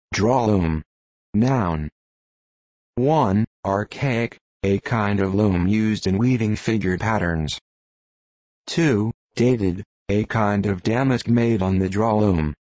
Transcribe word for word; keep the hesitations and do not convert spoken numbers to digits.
Drawloom. Noun. one. Archaic, a kind of loom used in weaving figure patterns. two. Dated, a kind of damask made on the drawloom.